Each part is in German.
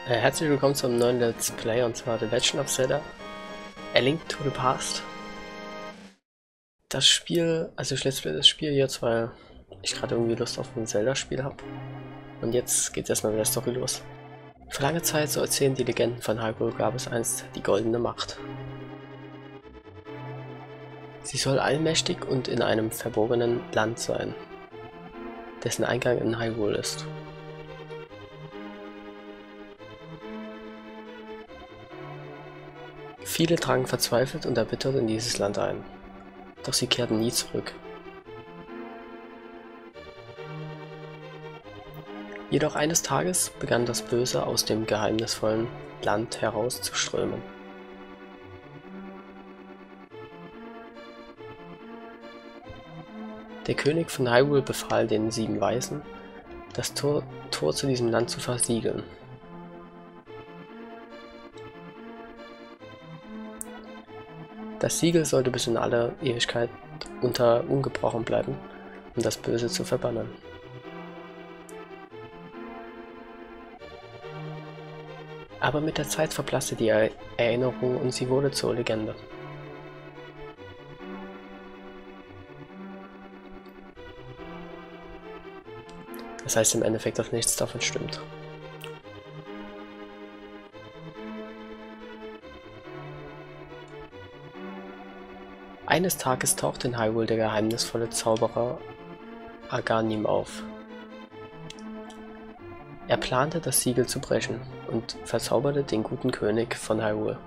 Herzlich willkommen zum neuen Let's Play, und zwar The Legend of Zelda: A Link to the Past. Das Spiel, also ich Let's Play das Spiel jetzt, weil ich gerade irgendwie Lust auf ein Zelda-Spiel habe. Und jetzt geht erstmal mit der Story los. Vor langer Zeit, so erzählen die Legenden von Hyrule, gab es einst die Goldene Macht. Sie soll allmächtig und in einem verborgenen Land sein, dessen Eingang in Hyrule ist. Viele drangen verzweifelt und erbittert in dieses Land ein, doch sie kehrten nie zurück. Jedoch eines Tages begann das Böse aus dem geheimnisvollen Land herauszuströmen. Der König von Hyrule befahl den 7 Weisen, das Tor zu diesem Land zu versiegeln. Das Siegel sollte bis in alle Ewigkeit ungebrochen bleiben, um das Böse zu verbannen. Aber mit der Zeit verblasste die Erinnerung und sie wurde zur Legende. Das heißt im Endeffekt, dass nichts davon stimmt. Eines Tages taucht in Hyrule der geheimnisvolle Zauberer Aghanim auf. Er plante, das Siegel zu brechen und verzauberte den guten König von Hyrule.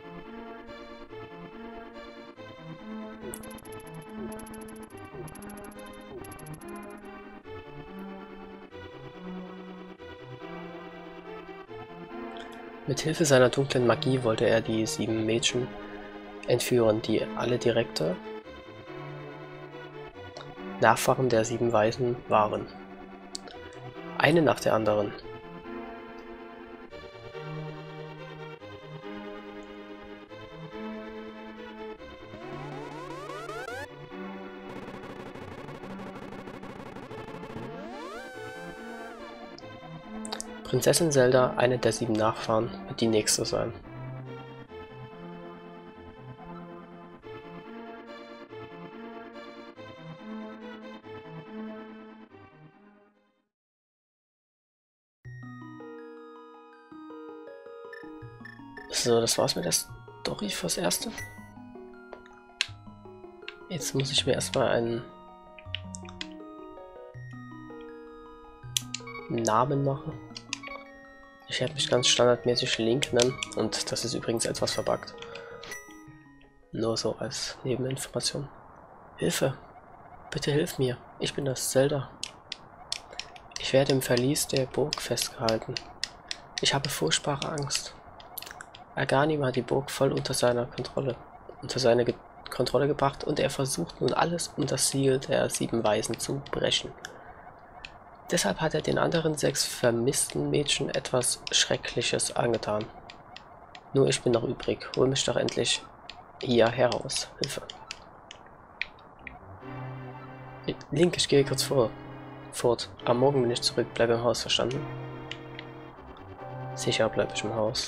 Mit Hilfe seiner dunklen Magie wollte er die 7 Mädchen entführen, die alle direkte Nachfahren der 7 Weisen waren. Eine nach der anderen. Prinzessin Zelda, eine der 7 Nachfahren, wird die nächste sein. So, das war's mit der Story fürs Erste. Jetzt muss ich mir erstmal einen Namen machen. Ich werde mich ganz standardmäßig Link nennen, und das ist übrigens etwas verbuggt. Nur so als Nebeninformation. Hilfe! Bitte hilf mir! Ich bin das Zelda. Ich werde im Verlies der Burg festgehalten. Ich habe furchtbare Angst. Aghanim hat die Burg voll unter seine Kontrolle gebracht, und er versucht nun alles, um das Siegel der 7 Weisen zu brechen. Deshalb hat er den anderen 6 vermissten Mädchen etwas Schreckliches angetan. Nur ich bin noch übrig. Hol mich doch endlich hier heraus. Hilfe. Link, ich gehe kurz fort. Am Morgen bin ich zurück. Bleib im Haus, verstanden? Sicher bleibe ich im Haus.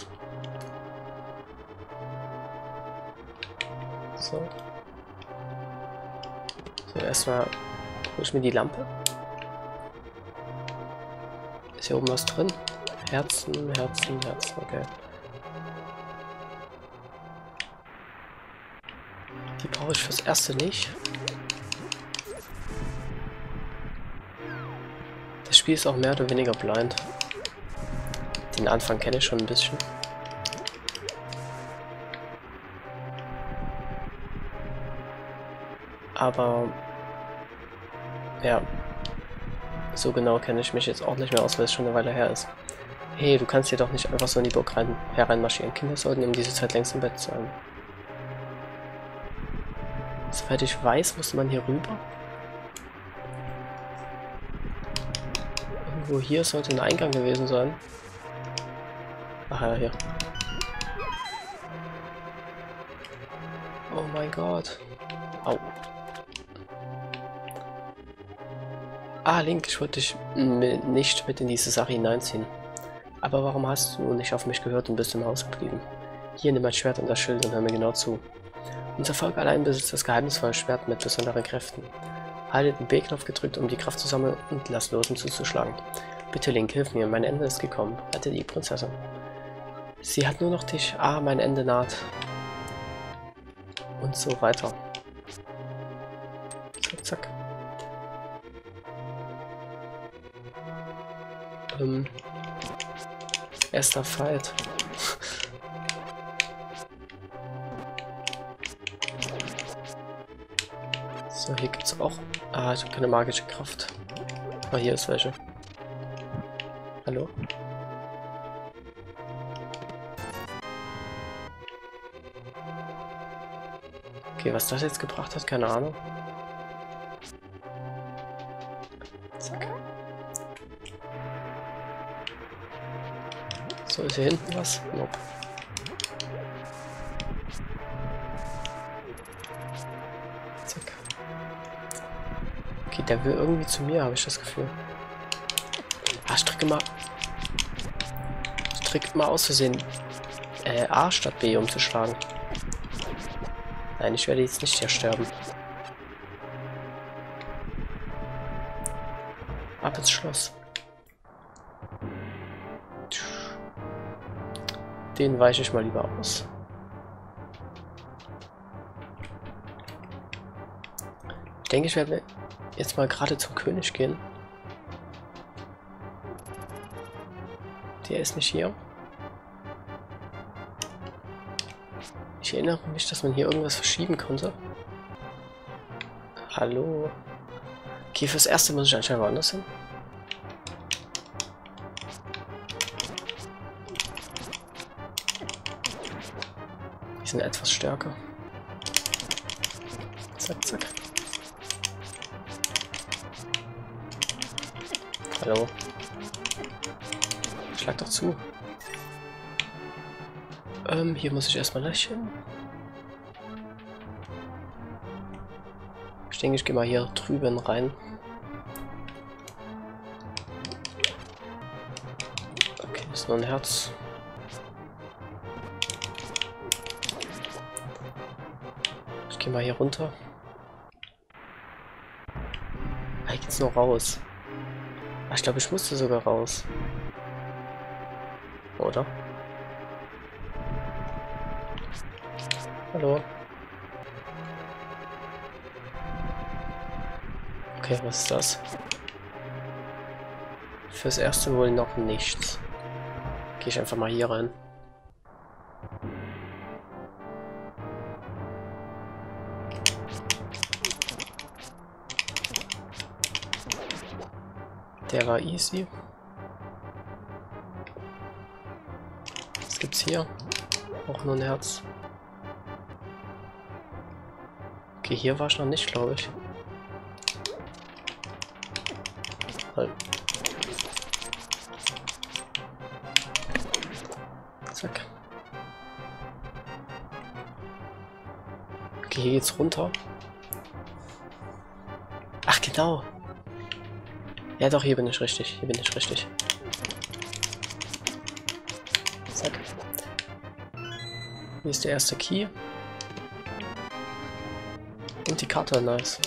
So, erstmal hole ich mir die Lampe. Ist hier oben was drin? Herzen, okay. Die brauche ich fürs Erste nicht. Das Spiel ist auch mehr oder weniger blind. Den Anfang kenne ich schon ein bisschen. Aber ja, so genau kenne ich mich jetzt auch nicht mehr aus, weil es schon eine Weile her ist. Hey, du kannst hier doch nicht einfach so in die Burg hereinmarschieren. Kinder sollten um diese Zeit längst im Bett sein. Soweit ich weiß, muss man hier rüber. Irgendwo hier sollte ein Eingang gewesen sein. Ach ja, hier. Oh mein Gott. Au. Ah, Link, ich wollte dich nicht mit in diese Sache hineinziehen. Aber warum hast du nicht auf mich gehört und bist im Haus geblieben? Hier, nimm mein Schwert und das Schild und hör mir genau zu. Unser Volk allein besitzt das geheimnisvolle Schwert mit besonderen Kräften. Halte den B-Knopf gedrückt, um die Kraft zu sammeln und lass los, um zuzuschlagen. Bitte, Link, hilf mir, mein Ende ist gekommen. Rette die Prinzessin. Sie hat nur noch dich. Ah, mein Ende naht. Und so weiter. Zack, zack. Erster Fight. So, hier gibt's auch... Ah, ich habe keine magische Kraft. Ah, hier ist welche. Hallo? Okay, was das jetzt gebracht hat, keine Ahnung. Zack. So, ist hier hinten was? Nope. Zack. Okay, der will irgendwie zu mir, habe ich das Gefühl. Ah, ich drücke mal aus Versehen A statt B umzuschlagen. Nein, ich werde jetzt nicht hier sterben. Ab ins Schloss. Den weiche ich mal lieber aus. Ich denke, ich werde jetzt mal gerade zum König gehen. Der ist nicht hier. Ich erinnere mich, dass man hier irgendwas verschieben konnte. Hallo. Okay, fürs Erste muss ich anscheinend woanders hin. Die sind etwas stärker. Zack, zack. Hallo. Schlag doch zu. Hier muss ich erstmal lächeln. Ich denke, ich gehe mal hier drüben rein. Okay, das ist nur ein Herz. Ich gehe mal hier runter. Ah, hier geht's noch raus. Ah, ich glaube, ich musste sogar raus. Oder? Hallo. Okay, was ist das? Fürs Erste wohl noch nichts. Gehe ich einfach mal hier rein. Der war easy. Was gibt's hier? Auch nur ein Herz. Okay, hier war ich noch nicht, glaube ich. Halt. Zack. Okay, hier geht's runter. Ach, genau. Ja doch, hier bin ich richtig. Hier bin ich richtig. Zack. Hier ist der erste Key. Und die Karte, nice.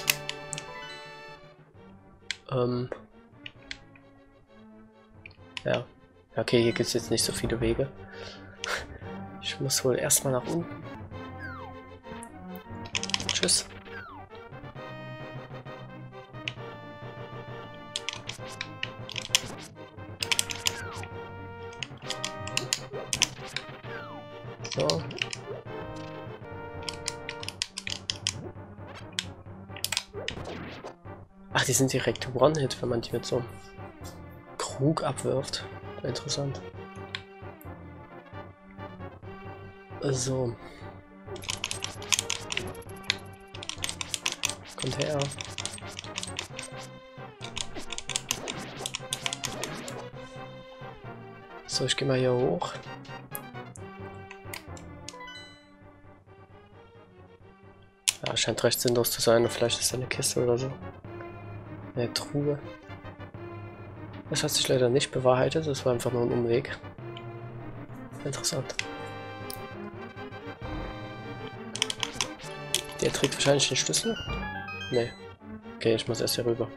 Ja. Okay, hier gibt es jetzt nicht so viele Wege. Ich muss wohl erstmal nach unten. Tschüss. So. Ach, die sind direkt One-Hit, wenn man die mit so einem Krug abwirft. Interessant. So. Kommt her. So, ich gehe mal hier hoch. Ja, scheint recht sinnlos zu sein. Vielleicht ist da eine Kiste oder so. Eine Truhe. Das hat sich leider nicht bewahrheitet, das war einfach nur ein Umweg. Interessant. Der trägt wahrscheinlich den Schlüssel? Nee. Okay, ich muss erst hier rüber.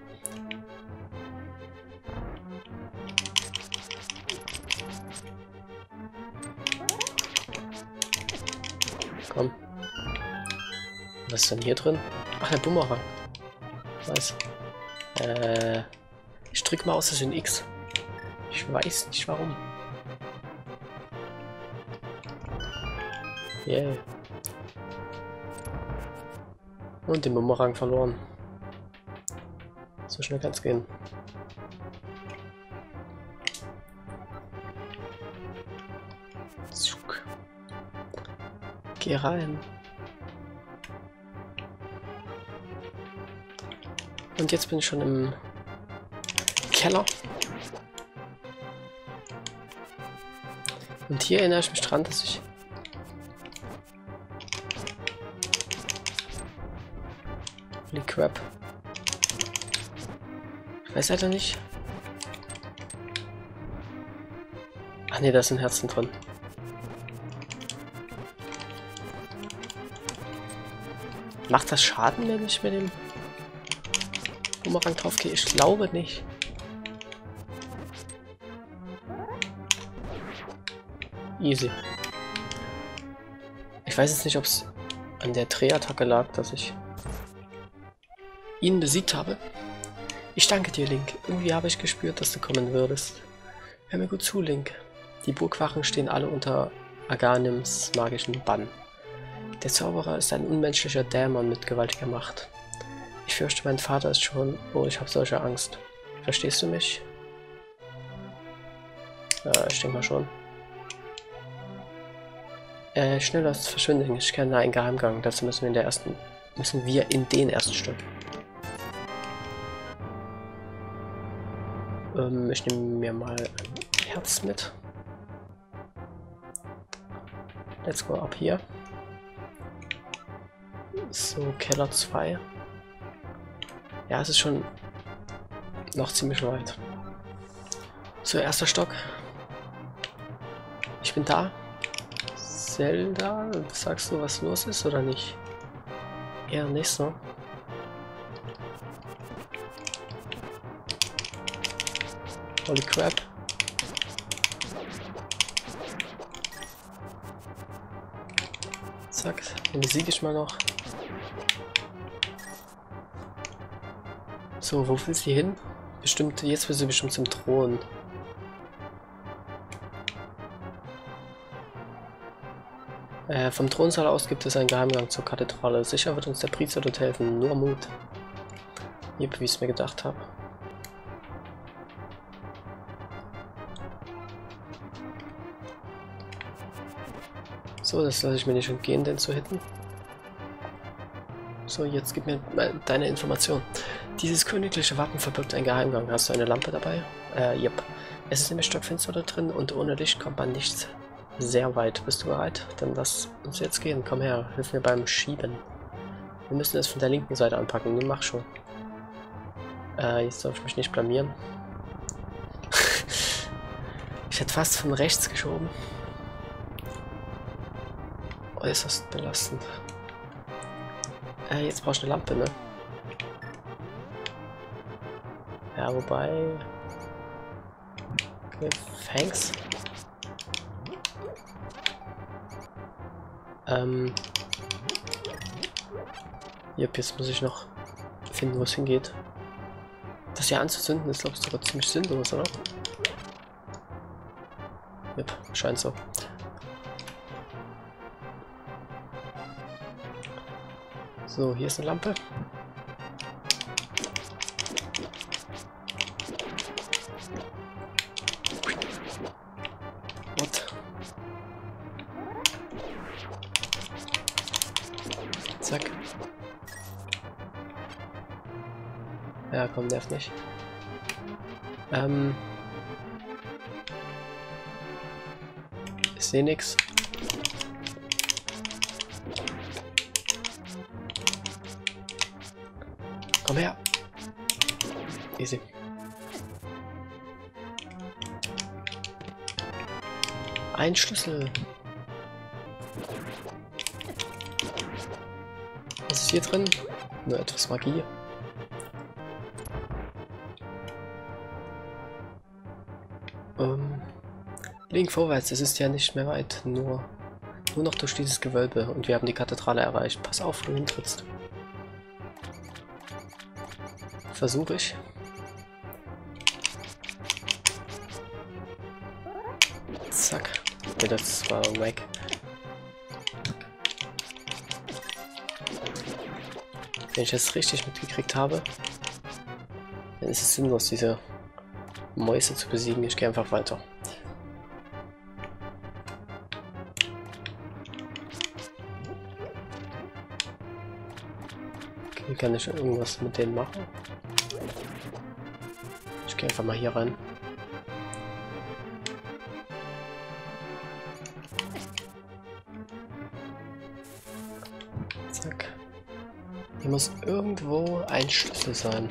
Komm. Was ist denn hier drin? Ach, der Bumerang. Was? Ich drück mal aus Versehen X. Ich weiß nicht warum. Yeah. Und den Bumerang verloren. So schnell kann es gehen. Zug. Geh rein. Und jetzt bin ich schon im Keller. Und hier erinnere ich mich dran, dass ich Holy crap. Ich weiß leider nicht. Ach ne, da sind Herzen drin. Macht das Schaden, wenn ich mit dem Bumerang drauf gehe? Ich glaube nicht. Easy. Ich weiß jetzt nicht, ob es an der Drehattacke lag, dass ich ihn besiegt habe. Ich danke dir, Link. Irgendwie habe ich gespürt, dass du kommen würdest. Hör mir gut zu, Link. Die Burgwachen stehen alle unter Aghanims magischen Bann. Der Zauberer ist ein unmenschlicher Dämon mit gewaltiger Macht. Ich fürchte, mein Vater ist schon... Oh, ich habe solche Angst. Verstehst du mich? Ja, ich denke mal schon. Schneller verschwinden. Ich kenne einen Geheimgang. Dazu müssen wir in den ersten Stück. Ich nehme mir mal ein Herz mit. Let's go ab hier. So, Keller 2. Ja, es ist schon noch ziemlich weit. So, erster Stock. Ich bin da. Zelda, sagst du, was los ist oder nicht? Eher nicht so. Holy crap. Zack, den besiege ich mal noch. So, wo will sie hin? Bestimmt, jetzt will sie bestimmt zum Thron. Vom Thronsaal aus gibt es einen Geheimgang zur Kathedrale. Sicher wird uns der Priester dort helfen. Nur Mut. Yep, wie ich es mir gedacht habe. So, das lasse ich mir nicht entgehen, den zu hitten. So, jetzt gib mir deine Information. Dieses königliche Wappen verbirgt einen Geheimgang. Hast du eine Lampe dabei? Yep. Es ist nämlich stockfinster da drin und ohne Licht kommt man nicht sehr weit. Bist du bereit? Dann lass uns jetzt gehen. Komm her, hilf mir beim Schieben. Wir müssen es von der linken Seite anpacken. Nun mach schon. Jetzt darf ich mich nicht blamieren. Ich hätte fast von rechts geschoben. Äußerst belastend. Jetzt brauchst du eine Lampe, ne? Ja, wobei... Okay, thanks. Yep, jetzt muss ich noch finden, wo es hingeht. Das hier anzuzünden ist, glaube ich, sogar ziemlich sinnlos, oder? Yep, scheint so. So, hier ist eine Lampe. What? Zack. Ja, komm, nervt nicht. Ich sehe nichts. Komm her. Easy. Ein Schlüssel. Was ist hier drin? Nur etwas Magie. Link vorwärts, es ist ja nicht mehr weit. Nur noch durch dieses Gewölbe und wir haben die Kathedrale erreicht. Pass auf, wo du hintrittst. Versuche ich. Zack. Okay, das war weg. Wenn ich das richtig mitgekriegt habe, dann ist es sinnlos, diese Mäuse zu besiegen. Ich gehe einfach weiter. Okay, kann ich irgendwas mit denen machen? Ich gehe einfach mal hier rein. Zack. Hier muss irgendwo ein Schlüssel sein.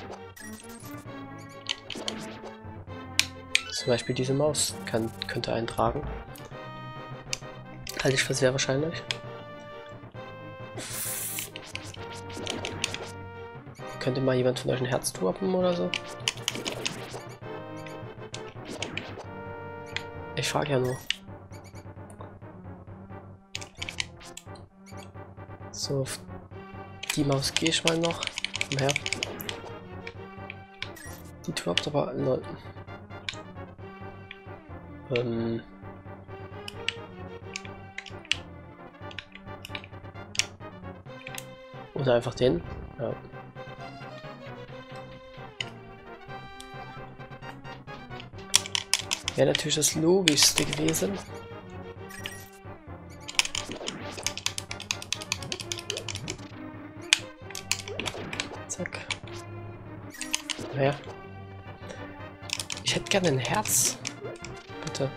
Zum Beispiel diese Maus könnte eintragen. Halte ich für sehr wahrscheinlich. Könnte mal jemand von euch ein Herz droppen oder so? Ich frage ja nur. So, auf die Maus gehe ich mal noch. Komm her. Die droppt aber... Lol. Oder einfach den. Ja. Wäre natürlich das Logischste gewesen. Zack. Naja. Ich hätte gerne ein Herz. Bitte.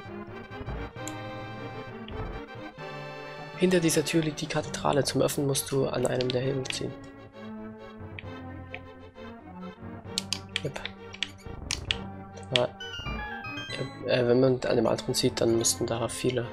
Hinter dieser Tür liegt die Kathedrale. Zum Öffnen musst du an einem der Hebel ziehen. Yep. Ja. Wenn man an dem anderen zieht, dann müssten da viele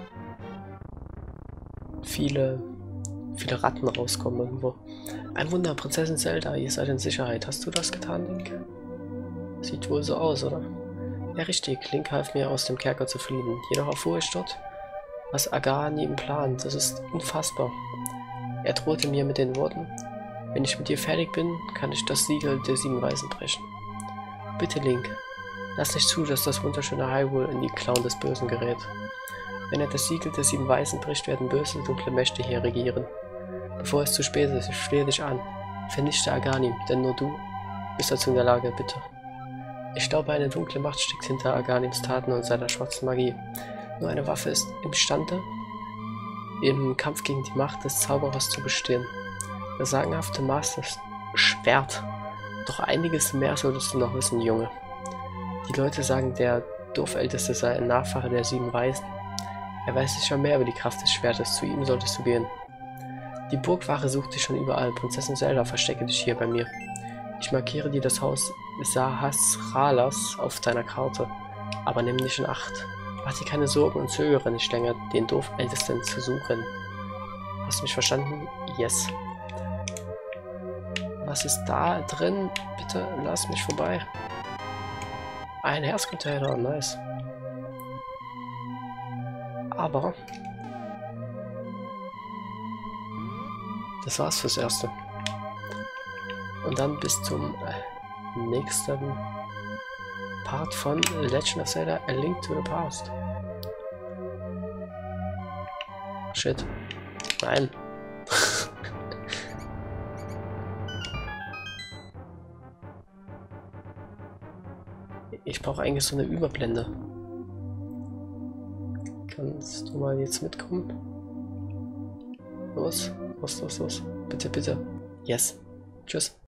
Ratten rauskommen irgendwo. Ein Wunder, Prinzessin Zelda, ihr seid in Sicherheit. Hast du das getan, Link? Sieht wohl so aus, oder? Ja, richtig. Link half mir, aus dem Kerker zu fliehen. Jedoch erfuhr ich dort, was Aghanim plant. Das ist unfassbar. Er drohte mir mit den Worten: Wenn ich mit dir fertig bin, kann ich das Siegel der 7 Weisen brechen. Bitte, Link. Lass nicht zu, dass das wunderschöne Hyrule in die Klauen des Bösen gerät. Wenn er das Siegel der 7 Weisen bricht, werden böse, dunkle Mächte hier regieren. Bevor es zu spät ist, ich flehe dich an. Vernichte Aghanim, denn nur du bist dazu in der Lage, bitte. Ich glaube, eine dunkle Macht steckt hinter Aghanims Taten und seiner schwarzen Magie. Nur eine Waffe ist imstande, im Kampf gegen die Macht des Zauberers zu bestehen. Das sagenhafte Maß des Schwert. Doch einiges mehr solltest du noch wissen, Junge. Die Leute sagen, der Dorfälteste sei ein Nachfahre der 7 Weisen. Er weiß sicher mehr über die Kraft des Schwertes. Zu ihm solltest du gehen. Die Burgwache sucht dich schon überall. Prinzessin Zelda, verstecke dich hier bei mir. Ich markiere dir das Haus Sahasralas auf deiner Karte. Aber nimm dich in Acht. Mach dir keine Sorgen und zögere nicht länger, den Dorfältesten zu suchen. Hast du mich verstanden? Yes. Was ist da drin? Bitte lass mich vorbei. Ein Herzcontainer, nice. Aber das war's fürs Erste. Und dann bis zum nächsten Part von Legend of Zelda: A Link to the Past. Shit. Nein. Ich brauche eigentlich so eine Überblende. Kannst du mal jetzt mitkommen? Los, los, los, los. Bitte, bitte. Yes. Tschüss.